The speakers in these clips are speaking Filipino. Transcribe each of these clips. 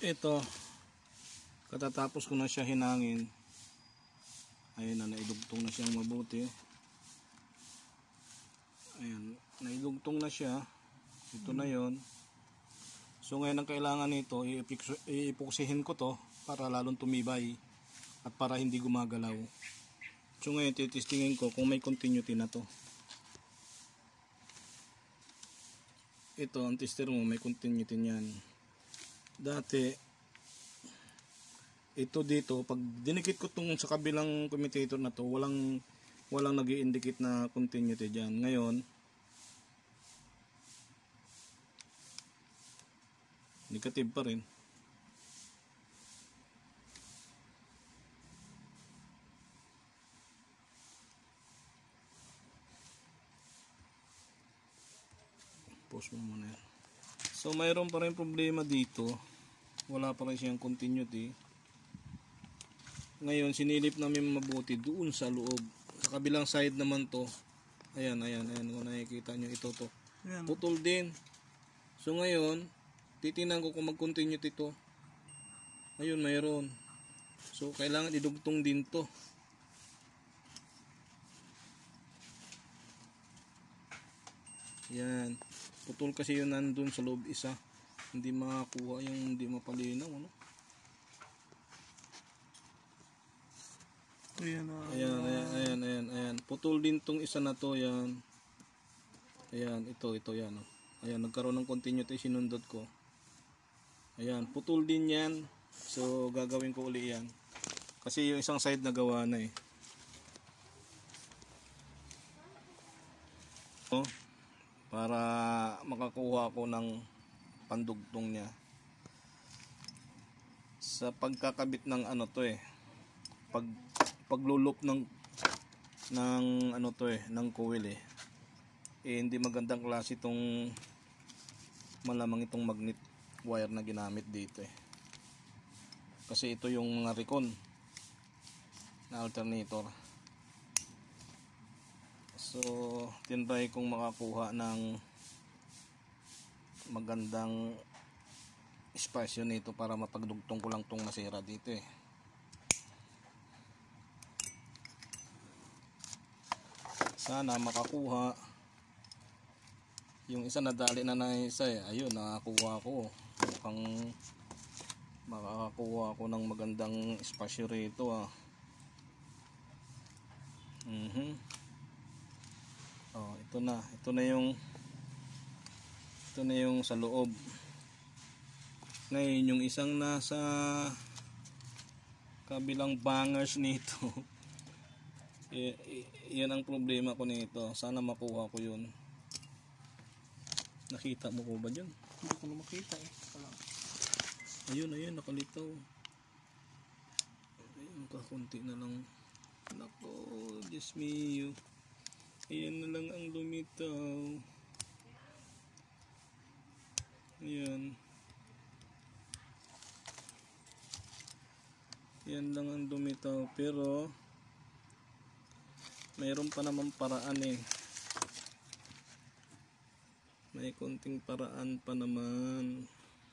Ito, katatapos ko na siya hinangin. Ayun na, naidugtong na siyang mabuti. Ayan, naidugtong na siya. Ito na yon. So ngayon ang kailangan nito, iipuksihin ko to para lalong tumibay at para hindi gumagalaw. So ngayon titistingin ko kung may continuity na to. Ito, ang tester mo, may continuity niyan. Dati, ito dito, pag dinikit ko itong sa kabilang commutator na to, walang nag-i-indicate na continuity dyan. Ngayon, negative pa rin. Pause mo muna yan. So mayroon pa rin problema dito, wala pa rin siyang continuity. Ngayon sinilip namin mabuti doon sa loob. Sa kabilang side naman to, ayan, kung nakikita nyo, ito to, putol din. So ngayon titingnan ko kung mag-continuity ito. Ayun, mayroon. So kailangan idugtong din to. Yan, putol kasi yun nandun sa loob isa. Hindi makakuha yung hindi mapalinaw, ano? Ayan. Putol din tong isa na to, yan. Ayan, ito yan. Oh. Ayan, nagkaroon ng continuity, sinundot ko. Ayan, putol din yan. So, gagawin ko uli yan. Kasi yung isang side na gawa na eh. So, para makakuha ko ng pandugtong niya. Sa pagkakabit ng ano to eh. Paglulup ng ano to eh, ng coil eh. Hindi magandang klase itong malamang itong magnet wire na ginamit dito eh. Kasi ito yung mga recon na alternator. So, tinry kong makakuha ng magandang espasyo nito para mapagdugtong ko lang tong nasira dito eh. Sana makakuha. Yung isa nadali na isa eh. Ayun, nakakuha ko. Mukhang makakakuha ko ng magandang espasyo rito ah. Oh, ito na yung sa loob. Ngayon yung isang nasa kabilang bangers nito. Yan ang problema ko nito. Sana makuha ko yun. Nakita mo ko ba dyan? Hindi ko na makita eh. Ayun, nakalitaw. Ayun, kakunti na lang. Nako, Diyos mio. Ayan na lang ang lumitaw. Ayan. Yan lang ang lumitaw. Pero mayroon pa naman paraan eh. May konting paraan pa naman.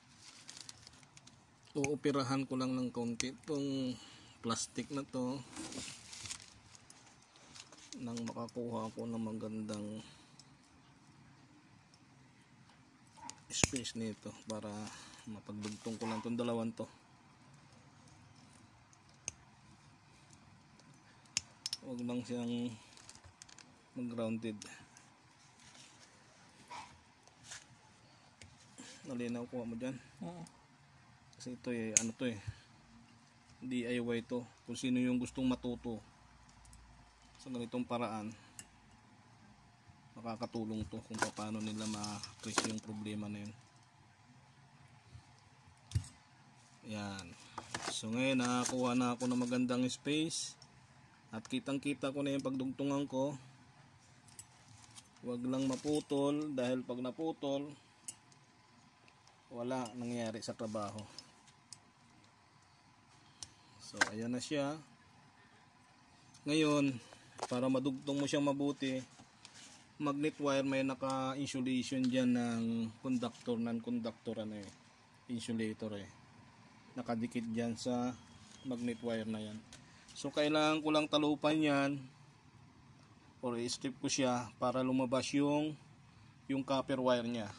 Uupirahan ko lang ng konti itong plastic na to nang makakuha ako ng magandang space nito para mapagdugtong ko lang itong dalawan to. Huwag lang siyang mag-grounded. Nalinaw kuha mo dyan? Oo. Kasi ito eh, ano to eh, DIY to. Kung sino yung gustong matuto sa ganitong paraan, makakatulong to kung paano nila ma-trace yung problema na yun. Yan. So ngayon nakakuha na ako ng magandang space at kitang kita ko na yung pagdugtungan ko. Huwag lang maputol, dahil pag naputol wala nangyayari sa trabaho. So ayan na siya. Ngayon, para madugtong mo siyang mabuti, magnet wire, may naka-insulation dyan ng conductor, non-conductor ano eh, insulator eh. nakadikit dyan sa magnet wire na yan. So kailangan ko lang talupan yan or i-strip ko siya para lumabas yung copper wire nya.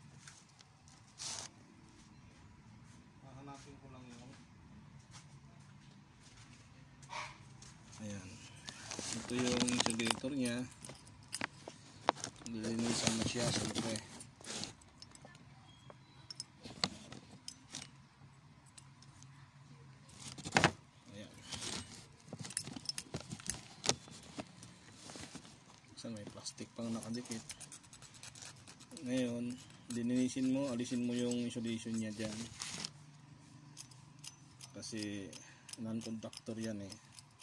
Hahanapin ko lang yun. Ayan, ito yung insulator nya. Nilinisan na siya siyempre. May plastic pang nakadikit. Ngayon, dininisin mo, alisin mo yung insulation niya dyan. Kasi non-conductor yan eh.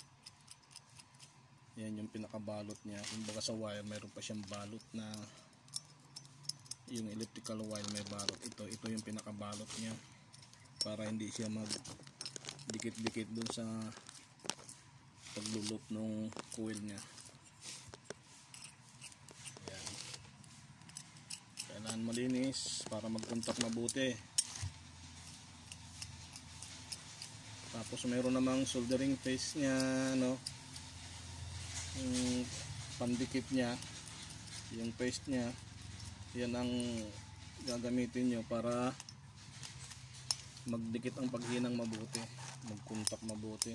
Yan yung pinakabalot niya. Kumbaga sa wire, mayroon pa siyang balot na yung electrical wire may balot. Ito yung pinakabalot niya para hindi siya mag dikit-dikit dun sa paglulop ng coil niya. Kailangan malinis para mag-contact mabuti. Tapos mayroon namang soldering face niya, no? Yung pandikit niya, yung paste niya, yan ang gagamitin nyo para magdikit ang paghinang mabuti, mag-contact mabuti.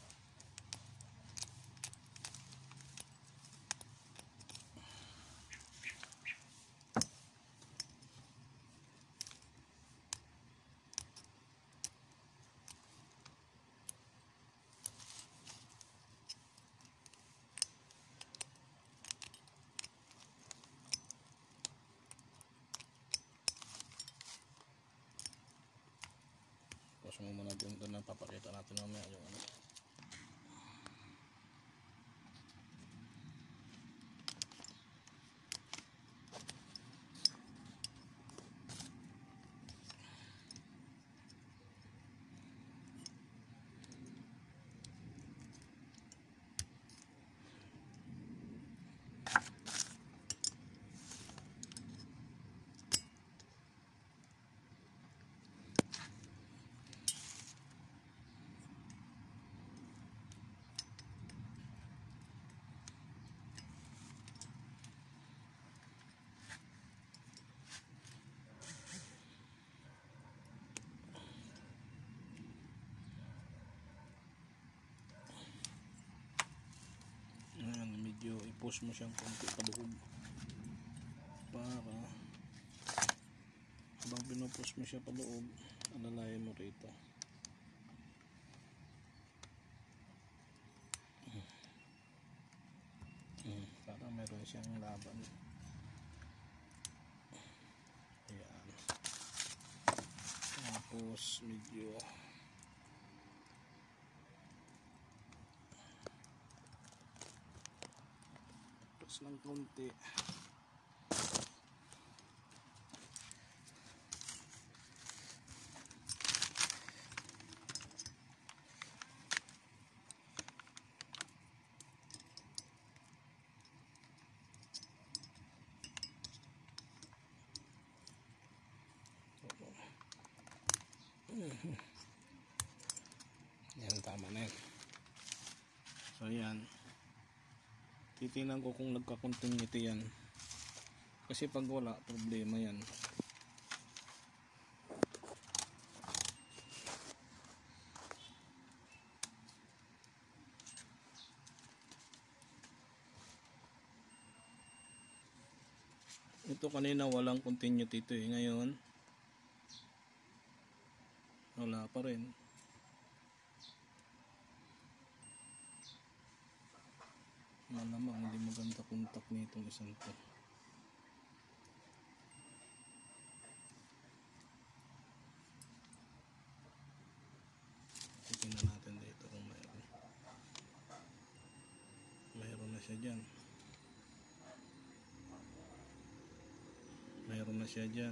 Tapos mo muna doon na papakita natin mamaya yung ano. Medyo i-push mo siyang konti paloob para habang pinupush mo siya paloob, alalayan mo rito. Para meron siyang laban. Ayan. Tapos medyo ng konti. Yan, tama na yan. So yan, titingnan ko kung nagka-continuity yan, kasi pag wala, problema yan. Ito kanina walang continuity ito eh, ngayon wala pa rin. Malamang hindi maganda contact nitong isang to. Tingnan natin dito kung mayroon na siya dyan. Mayroon na siya dyan.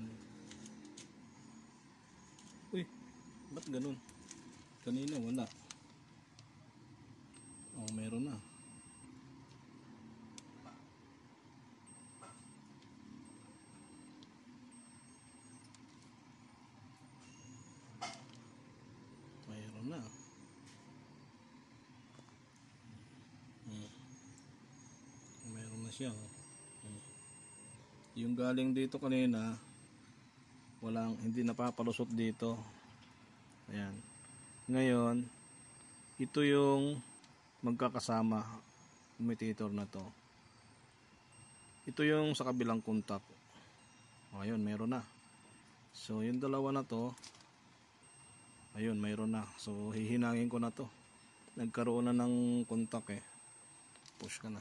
Uy, ba't ganun? Kanina wala. Oh, mayroon na. siya. Yung galing dito kanina, hindi napapalusot dito. Ayan. Ngayon, ito yung magkakasama, commutator na to. Ito yung sa kabilang contact. Ayun, mayroon na. So, yung dalawa na to, ayun, mayroon na. So, hihinangin ko na to. Nagkaroon na ng contact eh. Push ka na.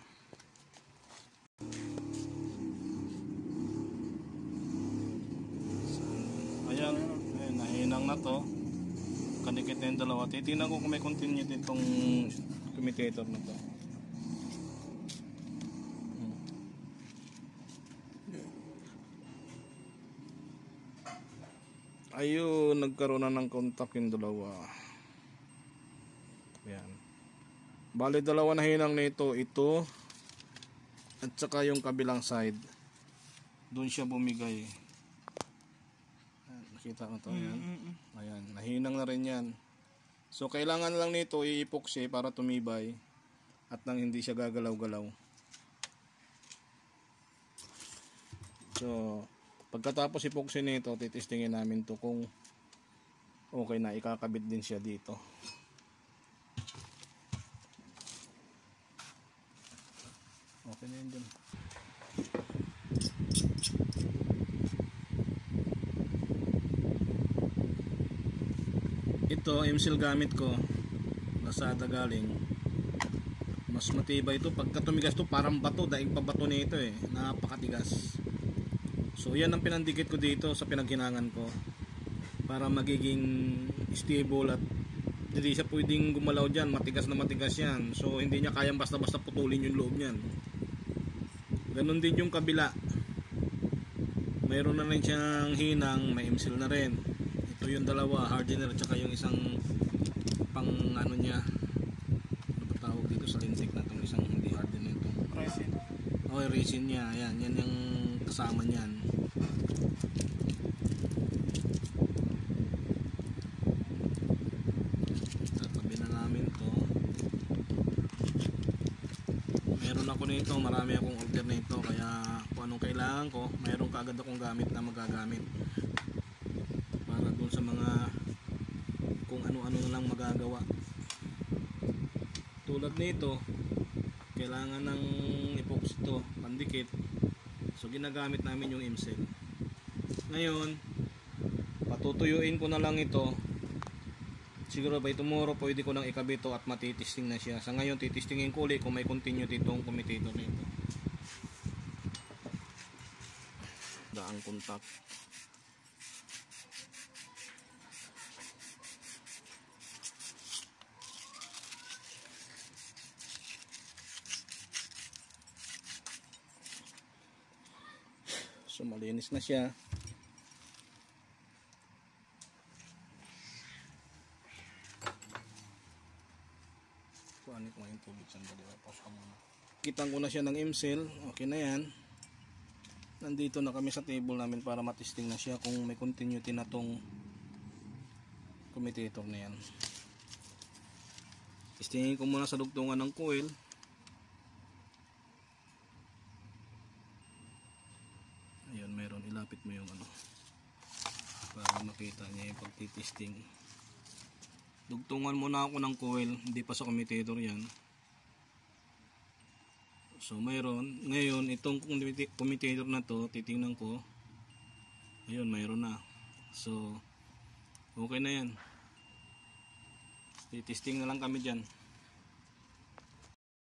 So, ayan, nahinang na to. Kanikit na yung dalawa. Titignan ko kung may continuity itong commutator na to. Ayun, nagkaroon na ng contact yung dalawa. Ayan. Bali, dalawa na hinang nito. Ito at saka yung kabilang side. Doon siya bumigay. Ayan, nakita mo to. Ayan. Ayan, nahinang na rin yan. So, kailangan lang nito i-epoxy para tumibay at nang hindi siya gagalaw-galaw. So, pagkatapos epoxy nito, titistingin namin to kung okay na, ikakabit din siya dito. Okay na yun dyan. Ito, M-seal gamit ko. Lazada galing. Mas matibay ito. Pagka tumigas to, parang bato. Daig pa bato nito eh. Napakatigas. So, yan ang pinandikit ko dito sa pinaghinangan ko. Para magiging stable at hindi siya pwedeng gumalaw dyan. Matigas na matigas yan. So, hindi niya kayang basta-basta putulin yung loob niyan. Ganon din yung kabila. Mayroon na rin siyang hinang, may M-seal na rin. Ito yung dalawa, hardener at saka yung isang pang ano niya. Ano ba tawag dito sa lintik na itong isang hindi hardener ito? Resin. Oh, resin niya. Yan yung kasama niyan. Tatabi na namin to. Meron ako nito, marami akong order nito, kaya kung anong kailangan ko, mayroon kaagad akong gamit na magagamit para dun sa mga kung ano-ano na lang magagawa. Tulad nito, kailangan ng epoxy to, pandikit. So ginagamit namin yung M-seal. Ngayon, patutuyuin ko na lang ito. Siguro by tomorrow pwede ko nang ikabit ito at matitesting na siya. Sa ngayon titistingin ko ulit kung may continuity itong commutator nito. Daang contact. So malinis na siya. Kuhanin ko yung tubig sandali. Kitang ko na siya ng M-seal. Okay na yan. Nandito na kami sa table namin para matesting na siya kung may continuity na tong commutator na yan. Testingin ko muna sa dugtungan ng coil. Ayun, meron. Ilapit mo yung ano para makita niya yung pagtitesting. Dugtungan muna ako ng coil, hindi pa sa commutator yan. So mayroon. Ngayon, itong commutator na to, titingnan ko. Ayun, mayroon na. So, okay na yan. Titesting na lang kami dyan.